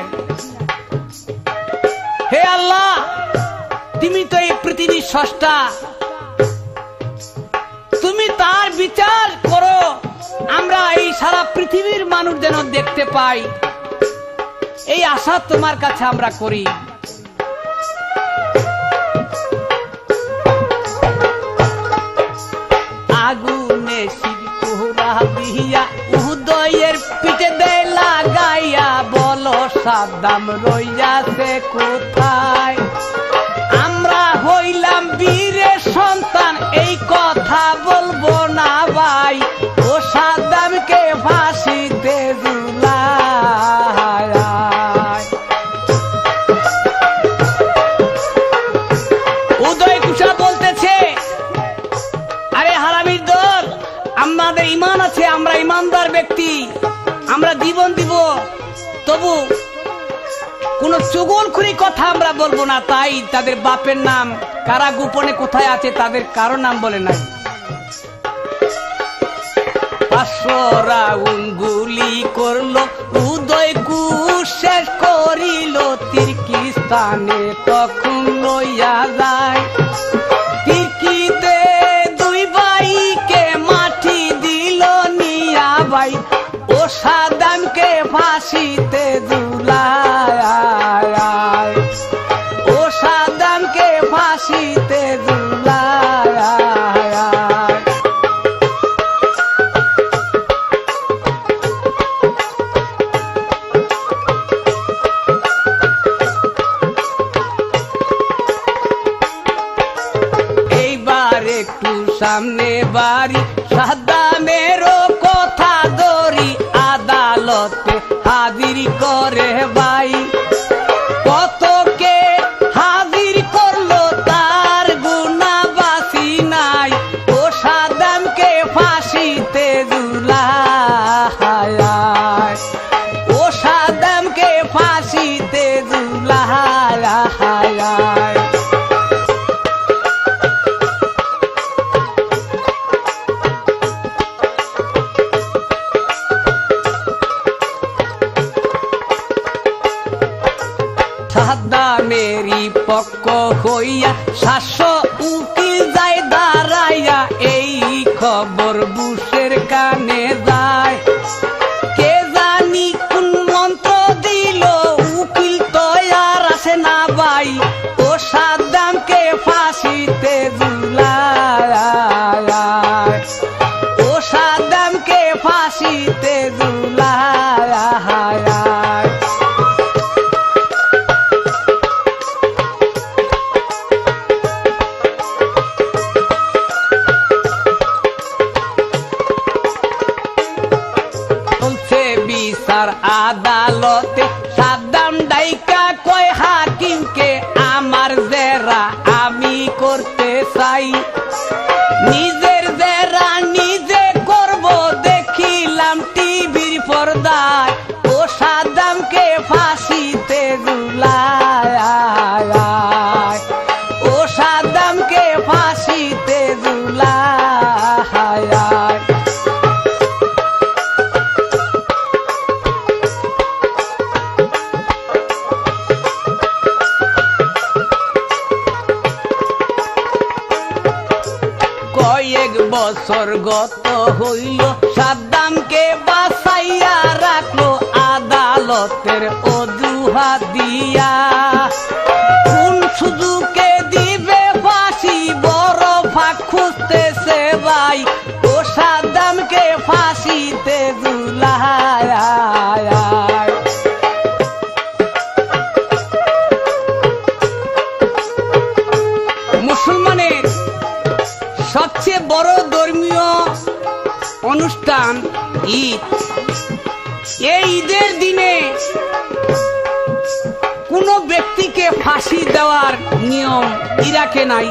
হে আল্লাহ, তুমি তো এই পৃথিবীর স্রষ্টা, তুমি তার বিচার করো, আমরা এই সারা পৃথিবীর মানুষ যেন দেখতে পাই, এই আশা তোমার কাছে আমরা করি। আগুনে শিরকুহরা দিয়া উদয়ের পিঠে দেয় লাগাইয়া, বলো সাদ্দাম রইয়াছে কোথায়? আমরা হইলাম বীরের সন্তান, এই কথা বলবো না ভাই, ও সাদ্দামকে ফাঁসিতে ঝুলায়। উদয় কুষা বলতেছে, আরে হারামির দল, আমাদের ইমান আছে, আমরা ইমানদার ব্যক্তি, আমরা জীবন দিব, তবু কোন চুগলখুরি কথা আমরা বলবো না। তাই তাদের বাপের নাম কারা গোপনে কোথায় আছে তাদের কারো নাম বলে নাই। পাঁচশো রাউন্ড গুলি করলো উদয় কুশ, শেষ করিল তির্কিস্তানে তখন লইয়া যায়। তির্কিতে দুই ভাইকে মাটি দিল নিয়া ভাই, ও সাদ্দামকে ফাঁসিতে ঝুলায়, ও সাদ্দামকে ফাঁসিতে ঝুলায়। এইবার একটু সামনে বাড়ি, সাদ্দামেরও কথা ধরি আদালতে হাজির করে ভাই। কতকে হাজির করলো তার গুনাহ বাঁচি নাই, ও সাদ্দামকে ফাঁসিতে ঝুলায়, ও সাদ্দামকে ফাঁসিতে ঝুলায়। সাদ্দামেরই পক্ষ হইয়া সাতশো উকিল যায় দাঁড়াইয়া, এই খবর বুশের কানে যায়। কে জানি কোন মন্ত্র দিল, উকিল তো আর আসে না ভাই, ও সাদ্দামকে ফাঁসিতে ঝুলায়, ও সাদ্দামকে ফাঁসিতে ঝুলায়। বিচার আদালতে সাদ্দাম ডাইকা কয় হাকিমকে, আমার জেরা আমি করতে চাই, নিজের জেরা নিজে করব, দেখিলাম টিভির পর্দায়, ও সাদ্দামকে ফাঁসিতে ঝুলায়, ও সাদ্দামকে ফাঁসিতে ঝুলায়। কয়েক বছর গত হইল, সাদ্দামকে বাঁচাইয়া রাখলো আদালতের অজুহাত দিয়া। কোন সুযোগে দিবে ফাঁসি, বড় ফাঁক খুঁজতেছে ভাই, ও সাদ্দামকে ফাঁসিতে ঝুলায়। মুসলমানের সবচেয়ে বড় ধর্মীয় অনুষ্ঠান ঈদ। এই ঈদের দিনে কোন ব্যক্তিকে ফাঁসি দেওয়ার নিয়ম ইরাকে নাই,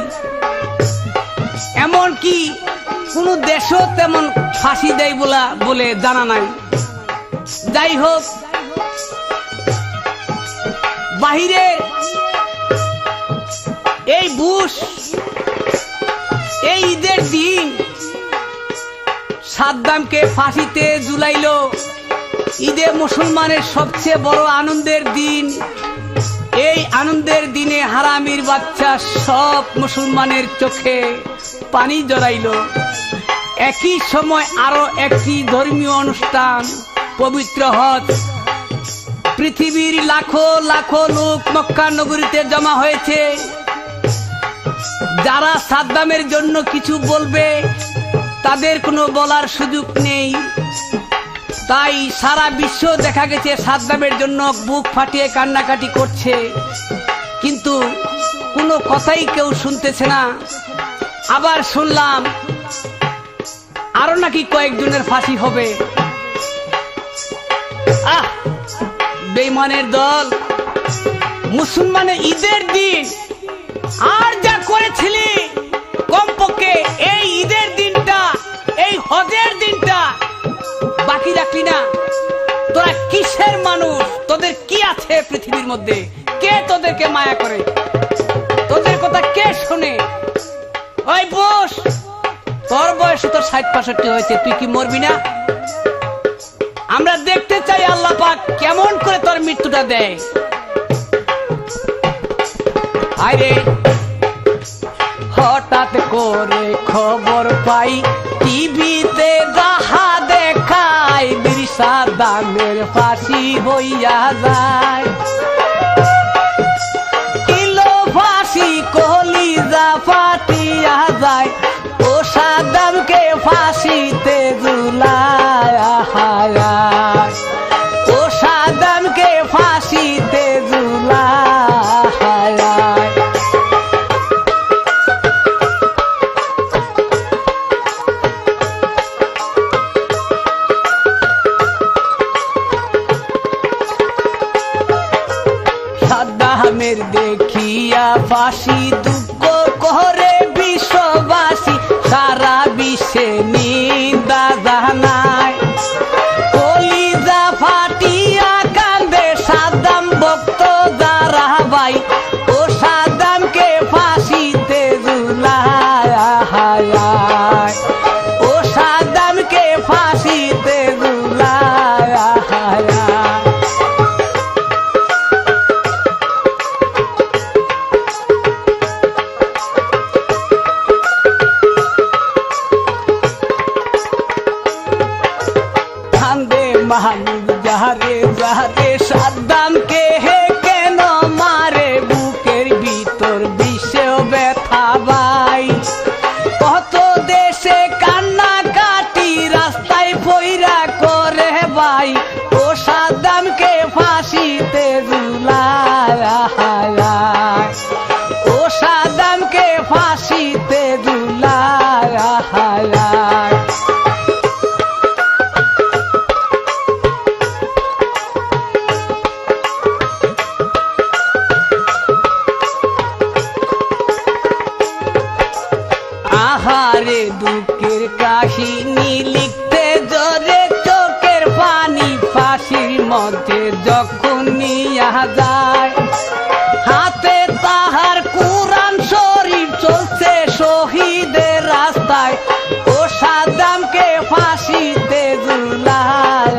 এমনকি কোন দেশও তেমন ফাঁসি দেয় বলা বলে জানা নাই। যাই হোক, বাহিরের এই বুশ এই ঈদের দিন সাদ্দামকে ফাঁসিতে ঝুলাইল। ঈদে মুসলমানের সবচেয়ে বড় আনন্দের দিন। এই আনন্দের দিনে হারামির বাচ্চা সব মুসলমানের চোখে পানি জড়াইল। একই সময় আরো একটি ধর্মীয় অনুষ্ঠান পবিত্র হজ। পৃথিবীর লাখো লাখো লোক মক্কা নগরীতে জমা হয়েছে। যারা সাদ্দামের জন্য কিছু বলবে তাদের কোনো বলার সুযোগ নেই। তাই সারা বিশ্ব দেখা গেছে সাদ্দামের জন্য বুক ফাটিয়ে কান্নাকাটি করছে, কিন্তু কোনো কথাই কেউ শুনতেছে না। আবার শুনলাম আরো নাকি কয়েকজনের ফাঁসি হবে। আহ, বেঈমানের দল! মুসলমানের ঈদের দিন আর যা করেছিলি, কমপক্ষে এই ঈদের দিনটা, এই হজের দিনটা বাকি রাখলি না। তোরা কিসের মানুষ? তোদের কি আছে পৃথিবীর মধ্যে? কে তোদেরকে মায়া করে? তোদের কথা কে শোনে? ওই বস, তোর বয়স তো ষাট পঁয়ষট্টি হয়েছে, তুই কি মরবি না? আমরা দেখতে চাই আল্লাহ পাক কেমন করে তোর মৃত্যুটা দেয়। আরে হঠাৎ করে খবর পাই টিভিতে যাহা দেখায়, বীর সাদ্দামের ফাঁসি হইয়া যায়। কিলো ফাঁসি কলিজা ফাটিয়া যায়, ও সাদ্দামকে ফাঁসিতে ঝুলায়। ও সাদ্দামকে ফাঁসিতে ঝুলায়। সাদ্দামের দেখিয়া ফাঁসি দুঃখ করে বিশ্ববাসী, সারা বিশ্বে নিন্দা জানায়। কলিজা ফাটিয়া কান্দে সাদ্দাম ভক্ত যারা ভাই, ও সাদ্দামকে ফাঁসিতে ঝুলায়। ও সাদ্দামকে ফাঁসিতে ঝুলায়। মাহমুদ যাহারে যাহারে সাদ্দামকে হে কেন মারে, বুকের ভিতর বিষে ব্যথা ভাই। কত দেশে কান্না কাটি রাস্তায় ফইরা করে ভাই, ও সাদ্দামকে ফাঁসিতে ঝুলায়। ও সাদ্দামকে ফাঁসিতে ঝুলায়। আহারে দুঃখের কাহিনী লিখতে জোরে চোখের পানি, ফাঁসির মধ্যে যখন নিয়া যায়। হাতে তাহার কুরআন শরীফ চলছে শহীদের রাস্তায়, ও সাদ্দামকে ফাঁসিতে ঝুলায়।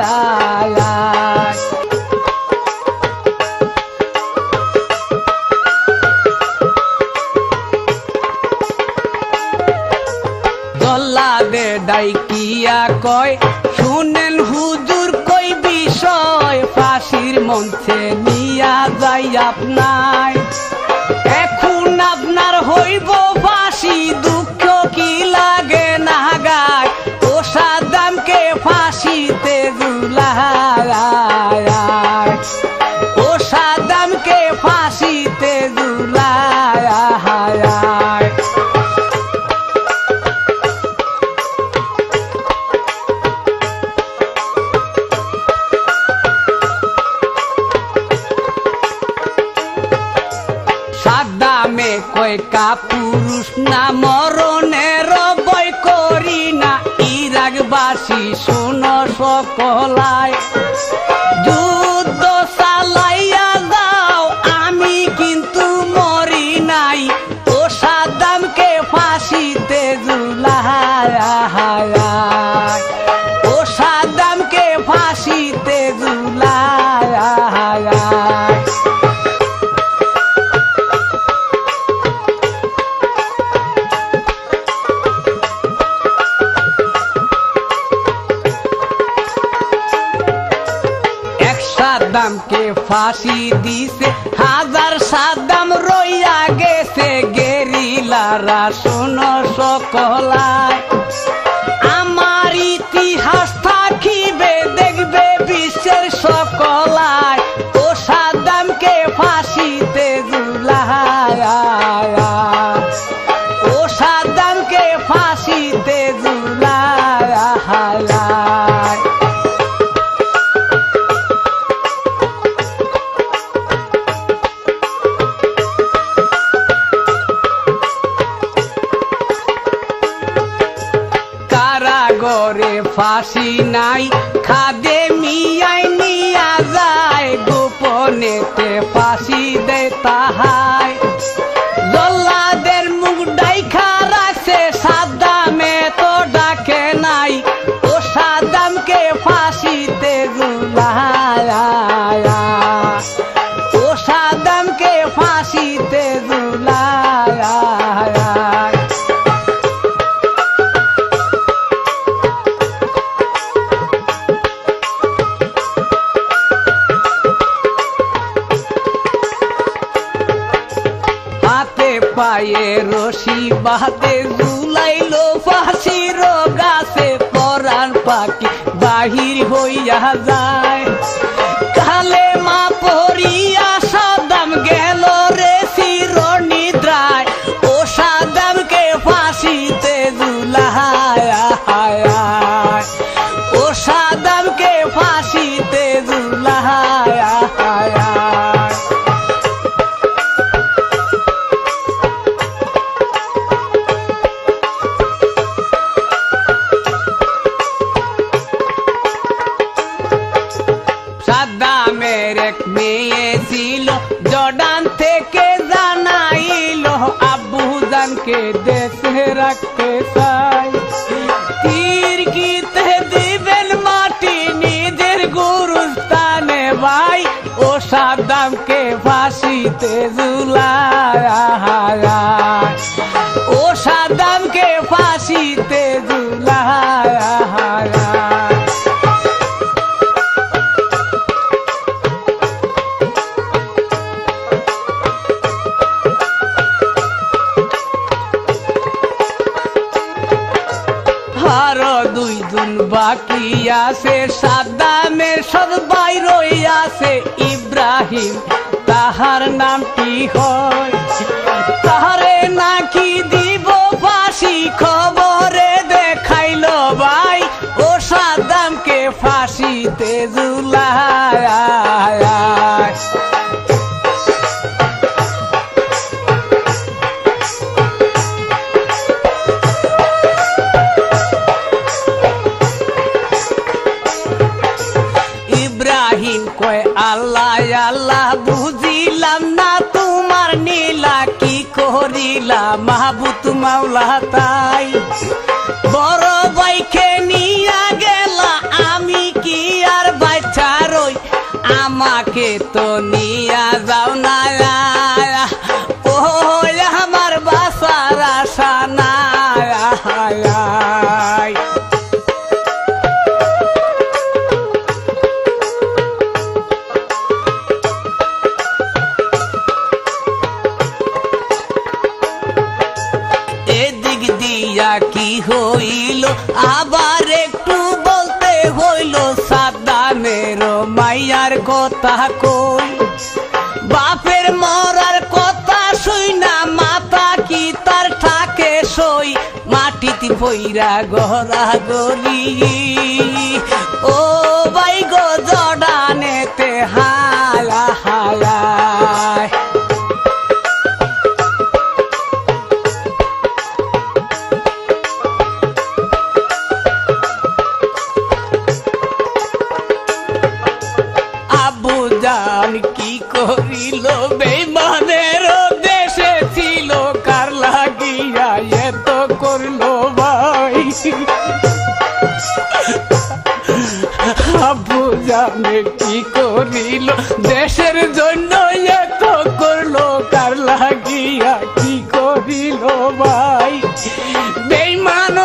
জল্লাদে ডাইকিয়া কয়, শুনেন হুজুর কই বিষয়, ফাঁসির মঞ্চে নিয়া যাই আপনার। এখন আপনার হইব ফাঁসি, দুঃখ কি লাগে না গায়, ও সাদ্দামকে ফাঁসিতে ঝুলায়। ও সাদ্দামকে ফাঁসিতে ঝুলায়। সাদ্দামে কয়টা পুরুষ না মরণের বই করি না, ইরাকবাসী শোনো সকলায়। যুদ্ধ চালাইয়া যাও সাদ্দামকে ফাঁসি দিছে হাজার সাদ্দাম রইয়া গেছে গেরিলারা শোনো সকলায় আমার ইতিহাস থাকিবে দেখবে বিশ্বের সকলায় ও সাদ্দামকে ফাঁসিতে ঝুলায় ও সাদ্দামকে ফাঁসিতে ঝুলায় কারাগরে ফাঁসি নাই খাদে মিয়াই নিয়া যায় গোপনেতে ফাঁসি দে তাহাই জল্লাদের মুখ ডাইখা রাখছে সাদ্দামে তো ডাকে নাই ও সাদ্দামকে ফাঁসিতে ঝুলায় ও সাদ্দামকে ফাঁসিতে ঝুলায় পায়ে রশি বাঁধে ঝুলাইলো ফাঁসির গাছে পরাণ পাখি বাহির হইয়া যায় কালে মা পড়িয়া সাদ্দাম গেল রে চির নিদ্রায় ও সাদ্দামকে ফাঁসিতে ঝুলায় ও সাদ্দামকে ফাঁসিতে ঝুলায় সাদ্দামের এক মেয়ে ছিল জর্ডান থেকে জানাইলো আব্বু জানকে দেশে রাখতে চাই তিরকিতে দিবেন মাটি নিজের গুরুস্থানে ভাই ও সাদ্দামকে ফাঁসিতে ঝুলায় ও সাদ্দামকে ফাঁসিতে ঝুলায় আরো দুইজন বাকি আছে সাদ্দামের সদ ভাই রইয়াছে ইব্রাহিম তাহার নামটি হয় তাহারে নাকি দিব ফাঁসি খবরে দেখাইলো ভাই ও সাদ্দামকে ফাঁসিতে ঝুলায় ইব্রাহিম কয় আল্লাহ আল্লাহ বুঝিলাম না তোমার নীলা কি করিলা মাহবুত মাওলা তাই বড় ভাইকে নিয়া গেলা আমি কি আর বাচ্চা রই আমাকে তো নিয়া যাও না ও আমার বাসার আশা নাই কি হইল আবার একটু বলতে হইল সাদ্দামের মাইয়ার কথা কই বাপের মরার কথা শুই না মাথা কি তার থাকে সই মাটিতে পইরা গড়া গড়ি ও ভাই গো জর্ডানেতে হালা হালা কি করিল বেঈমানের দেশে ছিল কার লাগিয়া এত করলো ভাই আব্বু জানে কি করিল দেশের জন্য এত করলো কার লাগিয়া কি করিল ভাই বেঈমান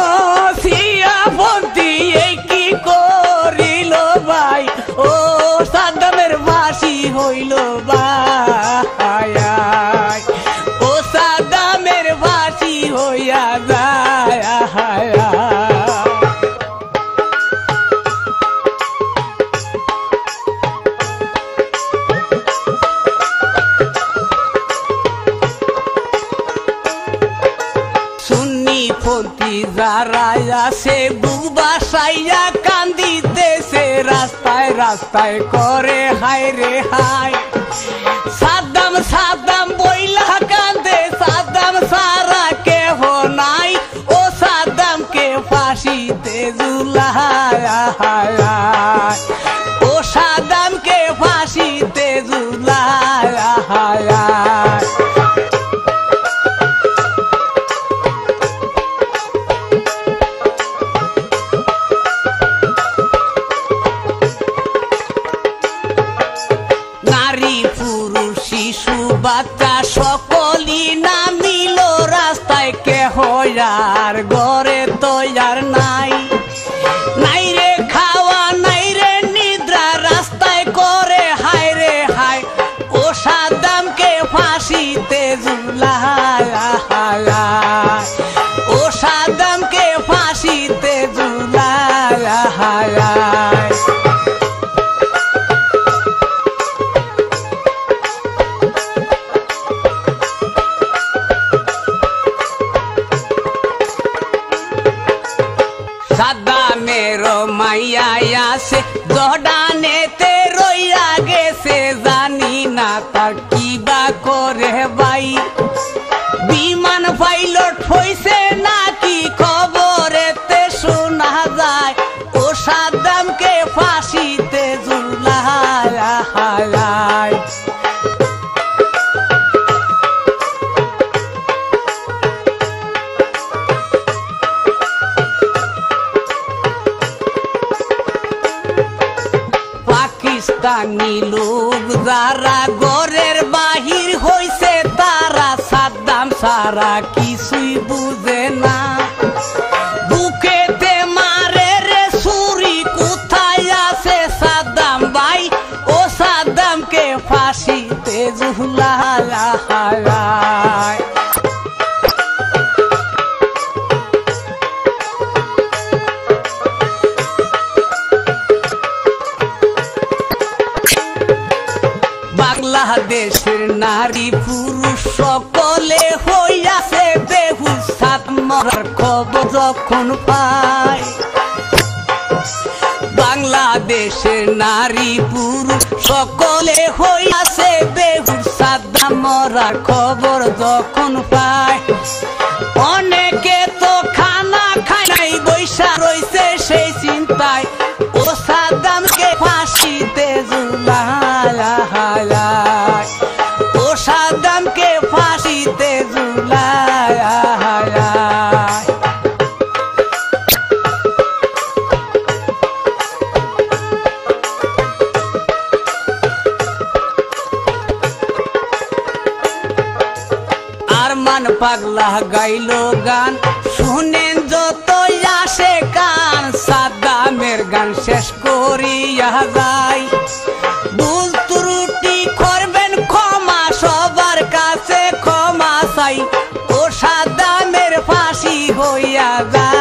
শিয়াপন্থী কি করিল ভাই ও সাদ্দামের পন্থী যারা আছে বুক বাসাইয়া কান্দিতেছে রাস্তায় রাস্তায় করে হায় রে হায় সাদ্দাম সাদ্দাম বইলা কান্দে সাদ্দাম সারা কেহ নাই ও সাদ্দামকে ফাঁসিতে ঝুলায় ও সাদ্দামকে ফাঁসিতে ঝুলায় নারী পুরুষ শিশু বাচ্চা সকলই নামিল রাস্তায় কেহ আর ঘরে তো আর নাই নাই রে খাওয়া নাই রে নিদ্রা রাস্তায় করে হায় রে হায় ও সাদ্দামকে ফাঁসিতে ঝুলায় ও সাদ্দামকে ফাঁসিতে ঝুলায় সাদ্দামের মাইয়া আছে জর্ডানেতে রইয়া গেছে জানি না তার কি বা করে ভাই বিমান পাইলট হইছে নাকি খবরেতে শোনা যায় ও সাদ্দামকে ফাঁসিতে ঝুলায় পাকিস্তানি লোক যারা ঘরের বাহির হইছে তারা সাদ্দাম সারা কিছুই বুঝে না বুকেতে মারে রে ছুরি কোথায় আছে সাদ্দাম ভাই ও সাদ্দামকে ফাঁসিতে ঝুলায় বাংলাদেশের নারী পুরুষ সকলে হইয়াছে বেহুশ সাত মরার খবর যখন পায় বাংলাদেশের নারী পুরুষ সকলে হইয়াছে বেহুশ সাদ্দাম মরার খবর যখন পায় অনেকে তো খানা খায় নাই বৈশা রইছে সেই চিন্তায় ও সাদ্দামকে ফাঁসিতে ঝুলায় ও সাদ্দামকে ফাঁসিতে ঝুলায় আরমান পাগলা গাইল গান শুনেন যত আসে কান সাদ্দামের গান শেষ করিয়া যায় ভুল ত্রুটি করবেন ক্ষমা সবার কাছে ক্ষমা চাই ও সাদ্দামের ফাঁসি হইয়া যায়।